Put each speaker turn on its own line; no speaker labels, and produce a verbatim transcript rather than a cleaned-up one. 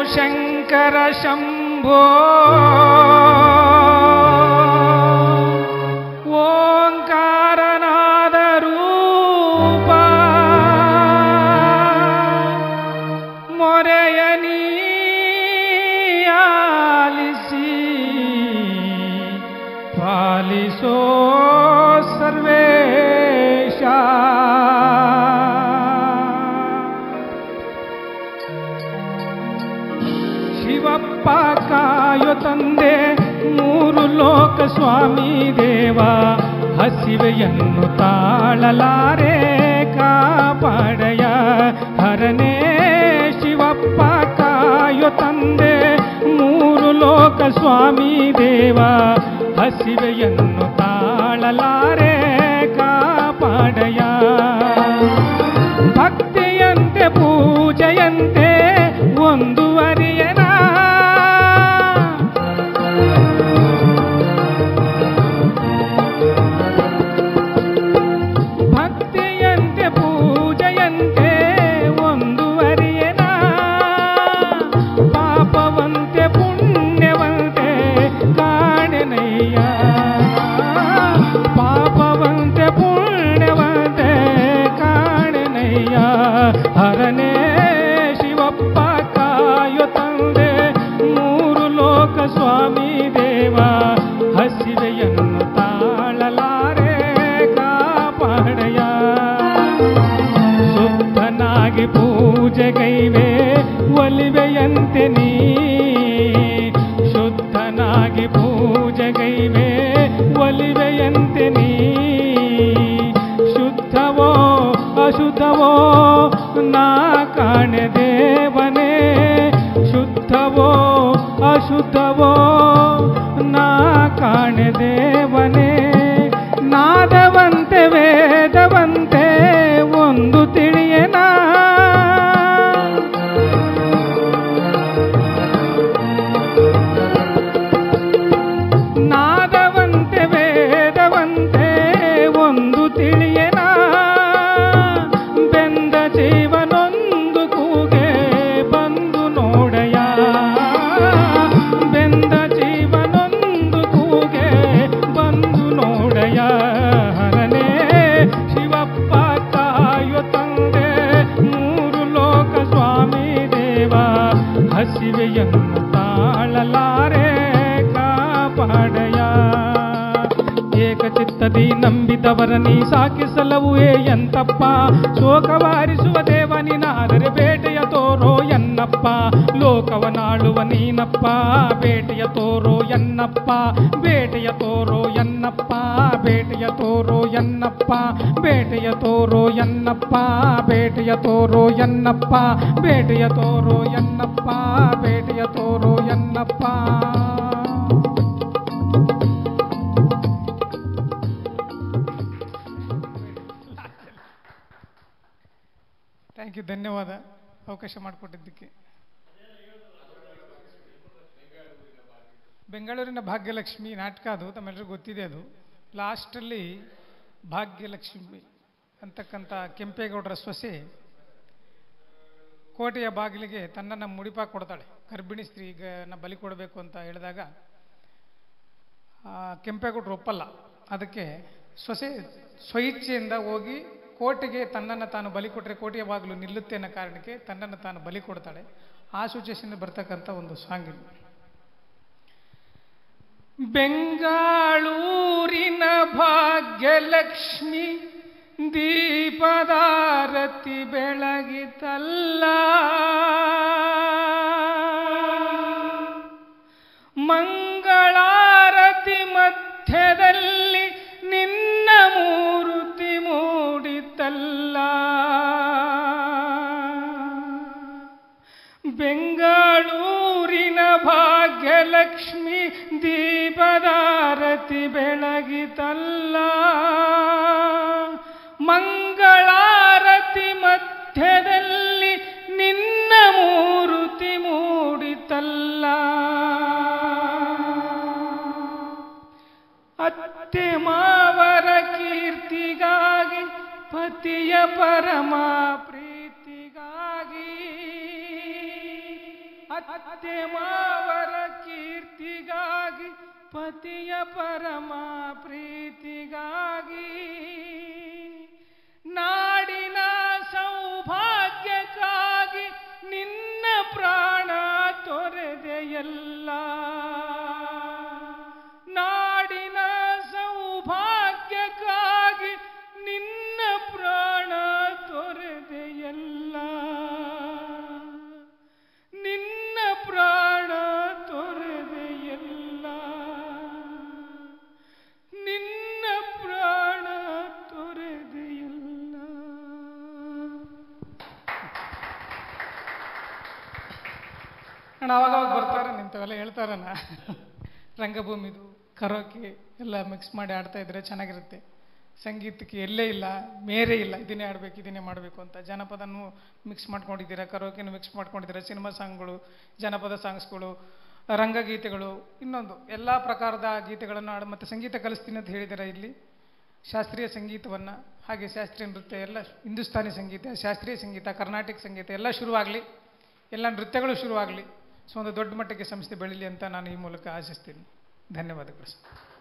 ಶಂಕರ ಶಂಭೋ ಓಂಕಾರನಾದ ರೂಪ ಮೊರೆಯ ನೀಯಾಲಿಸಿ ಪಾಲಿಸೋ ಸರ್ವೇಶ. ಶಿವಪ್ಪ ಕಾಯೋ ತಂದೆ ಮೂರು ಲೋಕ ಸ್ವಾಮಿ ದೇವ, ಹಸಿವೆಯನ್ನು ತಾಳಲಾರೆ ಕಾಪಾಡಯ ಹರನೇ. ಶಿವಪ್ಪ ಕಾಯೋ ತಂದೆ ಮೂರು ಲೋಕ ಸ್ವಾಮಿ ದೇವ, ಹಸಿವೆಯನ್ನು ತಾಳಲಾರೆ ಕಾಪಾಡಯ. ಭಕ್ತಿಯಂತೆ ಪೂಜೆಯಂತೆ ಒಂದುವರಿಯನ, ಭಕ್ತಿಯಂತೆ ಪೂಜೆಯಂತೆ ಒಂದುವರಿಯನ, ಪಾಪವಂತೆ ಪುಣ್ಯವಂತೆ ಕಾಣೆನಯ್ಯ. ಪಾಪವಂತೆ ಪುಣ್ಯವಂತೆ ಕಾಣೆನಯ್ಯ ಹರನೇ. ಶಿವಪ್ಪ ಕಾಯೋ ತಂದೆ ಮೂರು ಲೋಕ ಸ್ವಾಮಿ ದೇವ, ಹಸಿವೆಯನ್ನು ತಾಳಲಾರೆ ಕಾಪಾಡಯ. ಶುದ್ಧನಾಗಿ ಪೂಜೆಗೈವೆ ಒಲಿವೆಯಂತೆ ನೀ, ಶುದ್ಧನಾಗಿ ಪೂಜೆಗೈವೆ ಒಲಿವೆಯಂತೆ ನೀ. ಶುದ್ಧವೋ ಅಶುದ್ಧವೋ ನಾ ಕಾಣೆ ದೇವನೇ, ಶುದ್ಧವೋ ಅಶುದ್ಧವೋ ನಾ ಕಾಣೆ ದೇವನೇ. ನಾದವಂತೆ ವೇದವಂತೆ ಒಂದು ತಿಳಿಯನ, ನಾದವಂತೆ ವೇದವಂತೆ ಒಂದು ತಿಳಿಯನ. ಬೆಂದ ಜೀವನೊಂದು ಕೂಗೆ ಬಂದು ನೋಡಯ, ಬೆಂದ ಜೀವನೊಂದು ಕೂಗೆ ಬಂದು ನೋಡಯ ಹರನೇ. ಶಿವಪ್ಪ ಕಾಯೋ ತಂದೆ ಮೂರು ಲೋಕ ಸ್ವಾಮಿ ದೇವ, ಹಸಿವೆಯನ್ನು ತಾಳಲಾರೆ ಕಾಪಾಡಯ. ಏಕಚಿತ್ತದಿ ನಂಬಿದವರ ನೀ ಸಾಕಿಸಲವುಯೇ ಎಂತಪ್ಪ, ಶೋಕವಾರಿಸುವ ದೇವ ನೀನಾದರೆ ಬೇಟೆಯ ತೋರೋ ಎನ್ನಪ್ಪ. ಲೋಕವನಾಳುವ ನೀನಪ್ಪ, ಬೇಟೆಯ ತೋರೋ ಎನ್ನಪ್ಪ, ಬೇಟೆಯ ತೋರೋ ಎನ್ನಪ್ಪ, ಬೇಟೆಯ ತೋರೋ ಎನ್ನಪ್ಪ, ಬೇಟೆಯ ತೋರೋ ಎನ್ನಪ್ಪ, ಬೇಟೆಯ ತೋರೋ ಎನ್ನಪ್ಪ, ಬೇಟೆಯ ತೋರೋ ಎನ್ನಪ್ಪ, ಬೇಟೆಯ ತೋರೋ ಎನ್ನಪ್ಪ. ಥ್ಯಾಂಕ್ ಯು, ಧನ್ಯವಾದ ಅವಕಾಶ ಮಾಡಿಕೊಟ್ಟಿದ್ದಕ್ಕೆ. ಬೆಂಗಳೂರಿನ ಭಾಗ್ಯಲಕ್ಷ್ಮಿ ನಾಟಕ, ಅದು ತಮ್ಮೆಲ್ಲರಿಗೂ ಗೊತ್ತಿದೆ. ಅದು ಲಾಸ್ಟಲ್ಲಿ ಭಾಗ್ಯಲಕ್ಷ್ಮಿ ಅಂತಕ್ಕಂಥ ಕೆಂಪೇಗೌಡರ ಸೊಸೆ ಕೋಟೆಯ ಬಾಗಿಲಿಗೆ ತನ್ನನ್ನು ಮುಡಿಪಾಗಿ ಕೊಡ್ತಾಳೆ. ಗರ್ಭಿಣಿ ಸ್ತ್ರೀಗನ್ನ ಬಲಿ ಕೊಡಬೇಕು ಅಂತ ಹೇಳಿದಾಗ ಕೆಂಪೇಗೌಡರು ಒಪ್ಪಲ್ಲ. ಅದಕ್ಕೆ ಸೊಸೆ ಸ್ವಇಚ್ಛೆಯಿಂದ ಹೋಗಿ ಕೋಟೆಗೆ ತನ್ನನ್ನು ತಾನು ಬಲಿ ಕೊಟ್ಟರೆ ಕೋಟೆಯ ಬಾಗಿಲು ನಿಲ್ಲುತ್ತೆ ಅನ್ನೋ ಕಾರಣಕ್ಕೆ ತನ್ನನ್ನು ತಾನು ಬಲಿ ಕೊಡ್ತಾಳೆ. ಆ ಸಿಚುವೇಶನ್ ಬರ್ತಕ್ಕಂಥ ಒಂದು ಸಾಂಗ್ ಇದು. ಬೆಂಗಳೂರಿನ ಭಾಗ್ಯಲಕ್ಷ್ಮಿ ದೀಪದಾರತಿ ಬೆಳಗಿತಲ್ಲ, ಮಂಗಳಾರತಿ ಮಧ್ಯದಲ್ಲಿ ನಿನ್ನ ಮೂರ್ತಿ ಮೂಡಿತಲ್ಲ. ಬೆಂಗಳೂರಿನ ಭಾಗ್ಯಲಕ್ಷ್ಮಿ ದೀಪದಾರತಿ ಬೆಳಗಿತಲ್ಲ, ಮಂಗಳಾರತಿ ಮಧ್ಯದಲ್ಲಿ ನಿನ್ನ ಮೂರ್ತಿ ಮೂಡಿತಲ್ಲ. ಅತ್ತೆ ಮಾವರ ಕೀರ್ತಿಗಾಗಿ ಪತಿಯ ಪರಮ ಪ್ರೀತಿಗಾಗಿ ಅತ್ತೆ ಮಾವರ ಕೀರ್ತಿಗಾಗಿ ಪತಿಯ ಪರಮ ಪ್ರೀತಿಗಾಗಿ ನಾಡಿನ ಸೌಭಾಗ್ಯಕ್ಕಾಗಿ ನಿನ್ನ ಪ್ರಾಣ ತೊರೆದೆಯಲ್ಲ. ನಾಡಿನ ಸೌಭಾಗ್ಯಕ್ಕಾಗಿ ನಿನ್ನ ಪ್ರಾಣ ತೊರೆದೆಯಲ್ಲ. ನಿನ್ನ ಪ್ರಾಣ ತೊರೆದೆಯಲ್ಲ. ನಿನ್ನ ಪ್ರಾಣ ತೊರೆದೆಯಲ್ಲ. ಅಣ್ಣ ಅವಾಗವಾಗ ಬರ್ತಾರೆ ನಿಂತವೆಲ್ಲ ಹೇಳ್ತಾರಣ್ಣ. ರಂಗಭೂಮಿದು ಕರೋಕೆ ಎಲ್ಲ ಮಿಕ್ಸ್ ಮಾಡಿ ಆಡ್ತಾ ಇದ್ರೆ ಚೆನ್ನಾಗಿರುತ್ತೆ. ಸಂಗೀತಕ್ಕೆ ಎಲ್ಲೇ ಇಲ್ಲ, ಮೇರೆ ಇಲ್ಲ, ಇದನ್ನೇ ಆಡಬೇಕು ಇದನ್ನೇ ಮಾಡಬೇಕು ಅಂತ. ಜನಪದನೂ ಮಿಕ್ಸ್ ಮಾಡ್ಕೊಂಡಿದ್ದೀರಾ, ಕರೋಕೆನೂ ಮಿಕ್ಸ್ ಮಾಡ್ಕೊಂಡಿದ್ದೀರಾ, ಸಿನಿಮಾ ಸಾಂಗ್ಗಳು, ಜನಪದ ಸಾಂಗ್ಸ್ಗಳು, ರಂಗಗೀತೆಗಳು, ಇನ್ನೊಂದು ಎಲ್ಲ ಪ್ರಕಾರದ ಗೀತೆಗಳನ್ನು ಆಡ ಮತ್ತು ಸಂಗೀತ ಕಲಿಸ್ತೀನಿ ಅಂತ ಹೇಳಿದ್ದೀರಾ. ಇಲ್ಲಿ ಶಾಸ್ತ್ರೀಯ ಸಂಗೀತವನ್ನು ಹಾಗೆ ಶಾಸ್ತ್ರೀಯ ನೃತ್ಯ ಎಲ್ಲ, ಹಿಂದೂಸ್ತಾನಿ ಸಂಗೀತ, ಶಾಸ್ತ್ರೀಯ ಸಂಗೀತ, ಕರ್ನಾಟಕ ಸಂಗೀತ ಎಲ್ಲ ಶುರುವಾಗಲಿ, ಎಲ್ಲ ನೃತ್ಯಗಳು ಶುರುವಾಗಲಿ. ಸೊ ಒಂದು ದೊಡ್ಡ ಮಟ್ಟಕ್ಕೆ ಸಂಸ್ಥೆ ಬೆಳೀಲಿ ಅಂತ ನಾನು ಈ ಮೂಲಕ ಆಶಿಸ್ತೀನಿ. ಧನ್ಯವಾದಗಳು ಸರ್.